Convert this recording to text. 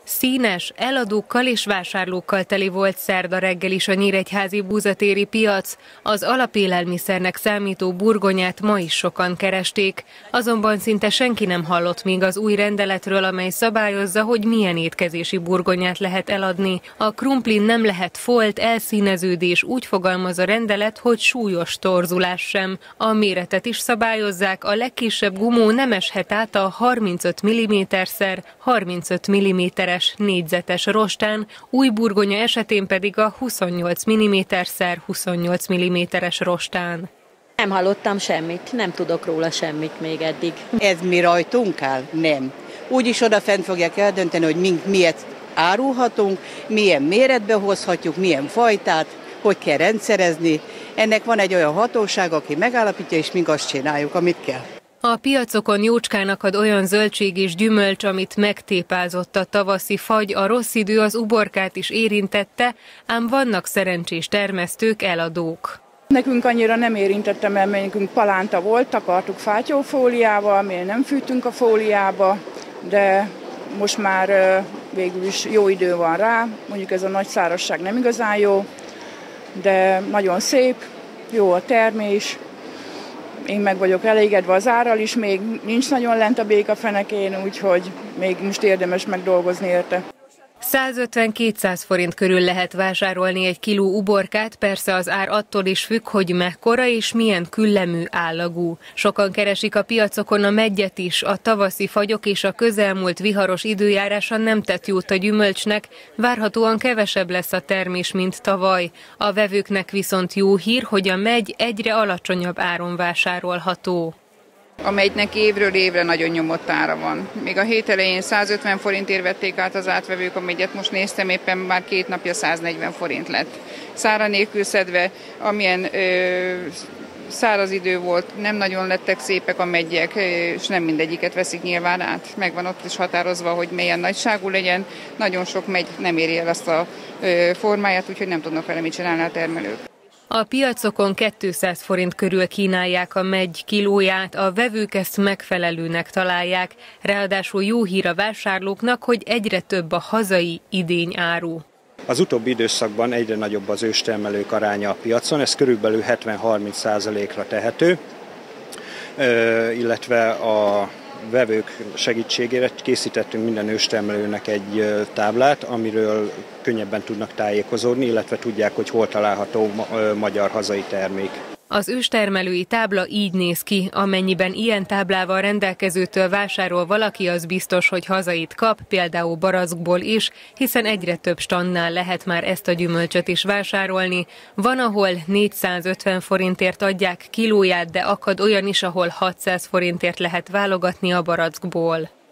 Színes, eladókkal és vásárlókkal teli volt szerda reggel is a nyíregyházi búzatéri piac. Az alapélelmiszernek számító burgonyát ma is sokan keresték, azonban szinte senki nem hallott még az új rendeletről, amely szabályozza, hogy milyen étkezési burgonyát lehet eladni. A krumplin nem lehet folt, elszíneződés, úgy fogalmaz a rendelet, hogy súlyos torzulás sem. A méretet is szabályozzák, a legkisebb gumó nem eshet át a 35 mm×35 mm négyzetes rostán, új burgonya esetén pedig a 28 mm×28 mm rostán. Nem hallottam semmit, nem tudok róla semmit még eddig. Ez mi rajtunk áll? Nem. Úgyis odafent fogják eldönteni, hogy miért árulhatunk, milyen méretbe hozhatjuk, milyen fajtát, hogy kell rendszerezni. Ennek van egy olyan hatóság, aki megállapítja, és mink azt csináljuk, amit kell. A piacokon jócskán akad olyan zöldség és gyümölcs, amit megtépázott a tavaszi fagy, a rossz idő az uborkát is érintette, ám vannak szerencsés termesztők, eladók. Nekünk annyira nem érintette, mert nekünk palánta volt, takartuk fátyófóliával, mi nem fűtünk a fóliába, de most már végül is jó idő van rá, mondjuk ez a nagy szárazság nem igazán jó, de nagyon szép, jó a termés. Én meg vagyok elégedve az árral is, még nincs nagyon lent a béka fenekén, úgyhogy még most érdemes megdolgozni érte. 150-200 forint körül lehet vásárolni egy kiló uborkát, persze az ár attól is függ, hogy mekkora és milyen küllemű állagú. Sokan keresik a piacokon a meggyet is, a tavaszi fagyok és a közelmúlt viharos időjárása nem tett jót a gyümölcsnek, várhatóan kevesebb lesz a termés, mint tavaly. A vevőknek viszont jó hír, hogy a megy egyre alacsonyabb áron vásárolható. A megynek évről évre nagyon nyomott ára van. Még a hét elején 150 forintért vették át az átvevők a megyet, most néztem, éppen már 2 napja 140 forint lett. Szára nélkül szedve, amilyen száraz idő volt, nem nagyon lettek szépek a meggyek, és nem mindegyiket veszik nyilván át. Megvan ott is határozva, hogy milyen nagyságú legyen. Nagyon sok megy nem éri el azt a formáját, úgyhogy nem tudnak vele mit csinálni a termelők. A piacokon 200 forint körül kínálják a meggy kilóját, a vevők ezt megfelelőnek találják, ráadásul jó hír a vásárlóknak, hogy egyre több a hazai idényáru. Az utóbbi időszakban egyre nagyobb az őstermelők aránya a piacon, ez körülbelül 70-30%-ra tehető, illetve a vevők segítségére készítettünk minden őstermelőnek egy táblát, amiről könnyebben tudnak tájékozódni, illetve tudják, hogy hol található magyar hazai termék. Az őstermelői tábla így néz ki, amennyiben ilyen táblával rendelkezőtől vásárol valaki, az biztos, hogy hazait kap, például barackból is, hiszen egyre több standnál lehet már ezt a gyümölcsöt is vásárolni. Van, ahol 450 forintért adják kilóját, de akad olyan is, ahol 600 forintért lehet válogatni a barackból.